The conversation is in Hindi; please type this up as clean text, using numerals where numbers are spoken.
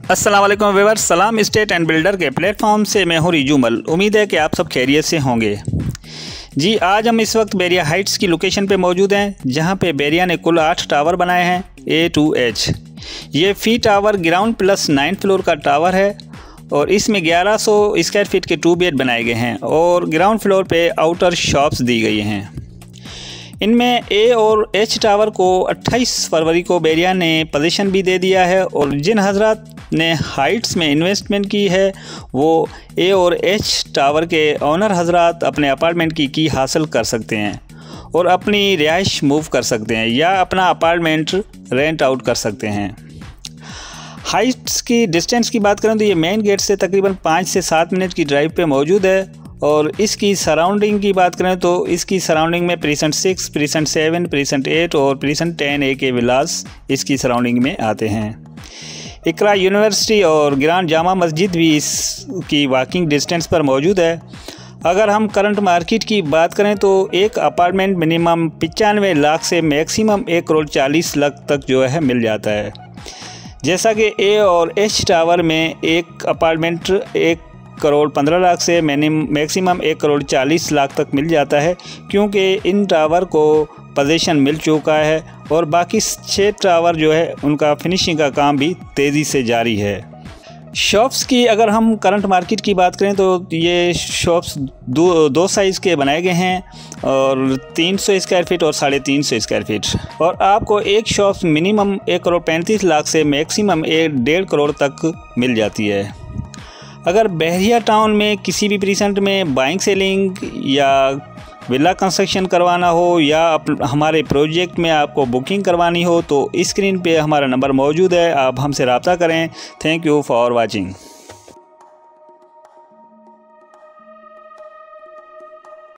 अस्सलाम वालेकुम viewers, Salam estate and builder के प्लेटफॉर्म से मैं हूं रिजुमल। उम्मीद है कि आप सब खैरियत से होंगे। जी, आज हम इस वक्त बैरिया हाइट्स की लोकेशन पे मौजूद हैं, जहां पे बैरिया ने कुल 8 टावर बनाए हैं A to H। ये फी tower ground plus 9th floor का टावर है और इसमें 1100 स्क्वायर फीट के 2 बेड बनाए गए हैं और ग्राउंड फ्लोर पे आउटर शॉप्स दी गई हैं। इनमें A और H टावर को 28 फरवरी को बैरिया ने पोजीशन भी दे दिया है और जिन हजरात ने हाइट्स में इन्वेस्टमेंट की है वो A और H टावर के ओनर हजरात अपने अपार्टमेंट की हासिल कर सकते हैं और अपनी रिहाइश मूव कर सकते हैं या अपना अपार्टमेंट रेंट आउट कर सकते हैं। हाइट्स की डिस्टेंस की बात करें तो ये मेन गेट से तकरीबन 5 से 7 मिनट की ड्राइव पे मौजूद है और इसकी सराउंडिंग की बात करें तो इसकी सराउंडिंग में प्रीसेंट 6, प्रीसेंट 7, प्रीसेंट 8 और प्रीसेंट 10A के विलास इसकी सराउंडिंग में आते हैं। इकरा यूनिवर्सिटी और ग्रांड जामा मस्जिद भी इसकी वॉकिंग डिस्टेंस पर मौजूद है। अगर हम करंट मार्केट की बात करें तो एक अपार्टमेंट मिनिमम 95 लाख से मैक्सिमम 1,40 लाख तक जो है मिल जाता है, जैसा कि A और H टावर में एक अपार्टमेंट 1,15 लाख से मैक्सिमम 1,40 लाख तक मिल जाता है, क्योंकि इन टावर को पोजीशन मिल चुका है और बाकी 6 टावर जो है उनका फिनिशिंग का काम भी तेज़ी से जारी है। शॉप्स की अगर हम करंट मार्केट की बात करें तो ये शॉप्स दो साइज़ के बनाए गए हैं और 300 स्क्वायर फीट और 350 स्क्वायर फीट, और आपको एक शॉप्स मिनिमम 1,35 लाख से मैक्सिमम 1.5 करोड़ तक मिल जाती है। अगर बहरिया टाउन में किसी भी प्रीसेंट में बाइंग सेलिंग या विला कंस्ट्रक्शन करवाना हो या हमारे प्रोजेक्ट में आपको बुकिंग करवानी हो तो स्क्रीन पे हमारा नंबर मौजूद है, आप हमसे रब्ता करें। Thank you for watching.